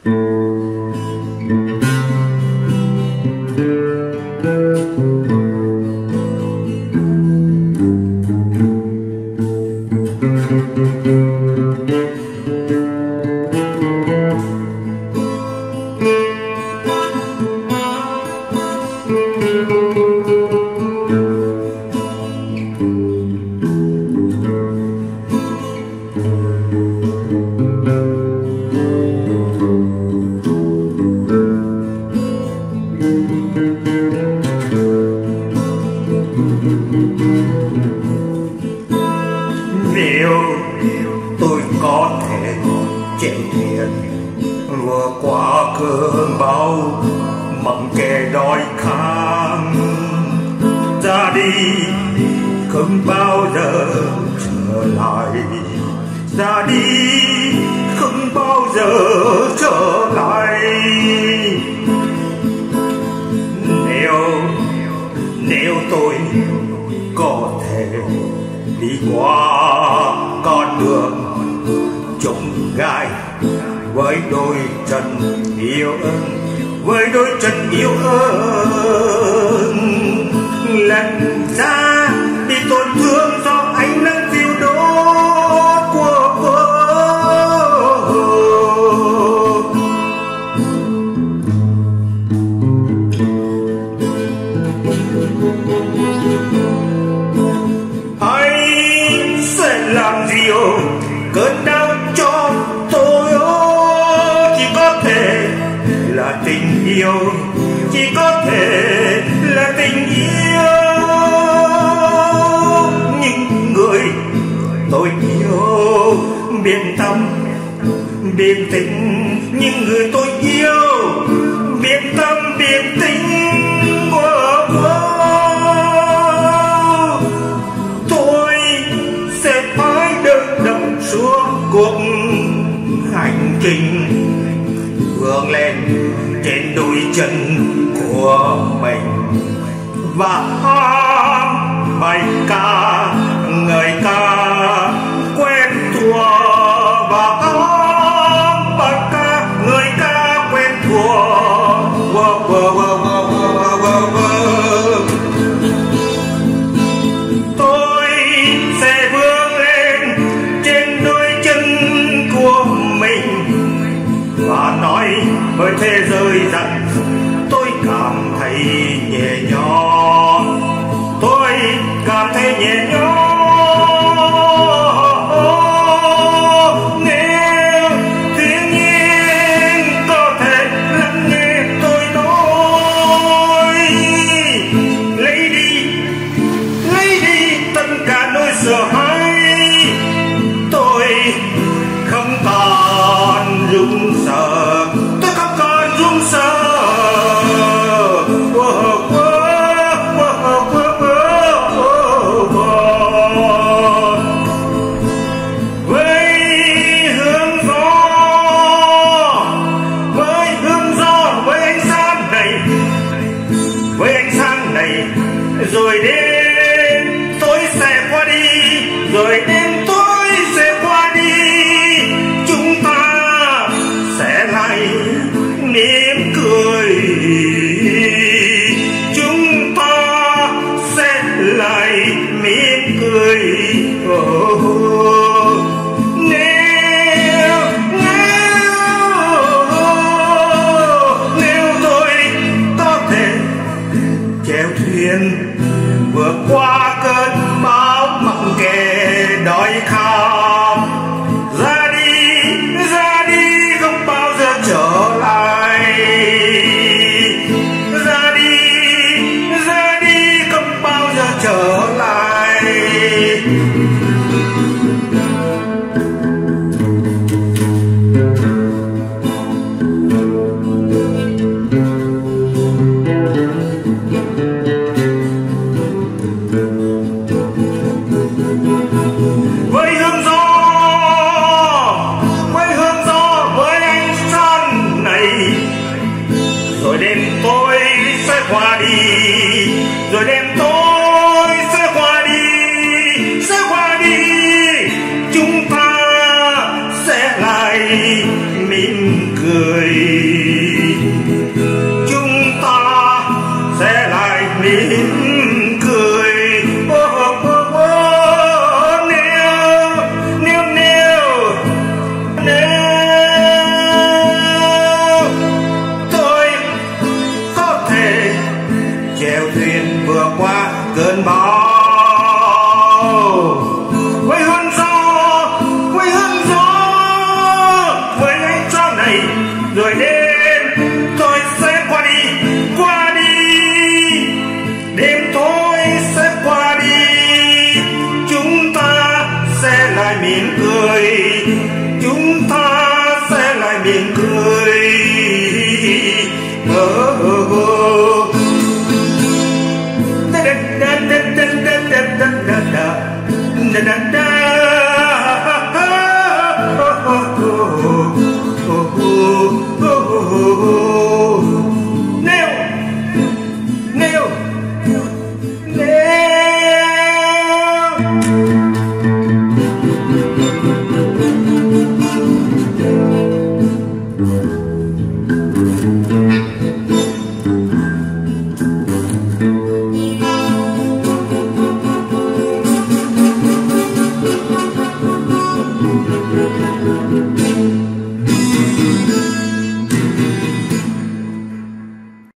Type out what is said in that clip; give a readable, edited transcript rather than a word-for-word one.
Nếu tôi có thể chèo thuyền vượt qua cơn bão mặc kệ đói khát, ra đi không bao giờ trở lại, ra đi không bao giờ trở lại. Nếu tôi có thể đi qua con đường trùng gai với đôi chân yêu ớn, với đôi chân yêu ớn, lần ra đi tổn thương do ánh nắng dịu đốt của vợ. Anh sẽ làm gì cơn đau cho tôi, chỉ có thể là tình yêu, chỉ có thể là tình yêu. Những người tôi yêu biển tâm biển tình, những người tôi yêu biển tâm biển tình của tôi sẽ phải đợi đậm suốt cuộc hành trình vươn lên trên đôi chân của mình và hát bài ca người ca quen thuộc, và hát bài ca người ca quen thuộc. Tôi sẽ vươn lên trên đôi chân của mình và nói với thế giới rằng tôi cảm thấy nhẹ nhõm, tôi cảm thấy nhẹ nhõm. Nếu thiên nhiên có thể lắng nghe tôi nói, lấy đi tất cả nỗi sợ hãi, tôi không còn run sợ, tôi không còn run sợ. Rồi đêm tối sẽ qua đi, rồi đêm tối sẽ qua đi, chúng ta sẽ lại mỉm cười, chúng ta sẽ lại mỉm cười. Nếu tôi có thể chèo thuyền vượt qua cơn bão mặc kệ đói khát, ra đi không bao giờ trở lại, ra đi không bao giờ trở lại. Với hương gió với ánh sáng này, rồi đêm tối sẽ qua đi, rồi đêm tối sẽ qua đi, chúng ta sẽ lại